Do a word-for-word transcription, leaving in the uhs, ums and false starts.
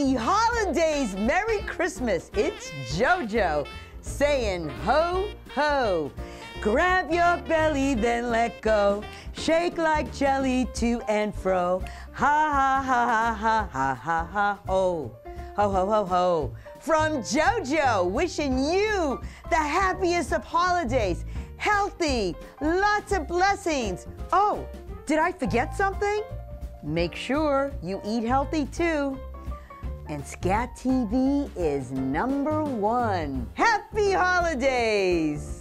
Happy holidays! Merry Christmas! It's JoJo saying ho, ho. Grab your belly, then let go. Shake like jelly to and fro. Ha, ha, ha, ha, ha, ha, ha, ho. Ho, ho, ho, ho. From JoJo, wishing you the happiest of holidays. Healthy, lots of blessings. Oh, did I forget something? Make sure you eat healthy too. And Scat T V is number one. Happy holidays!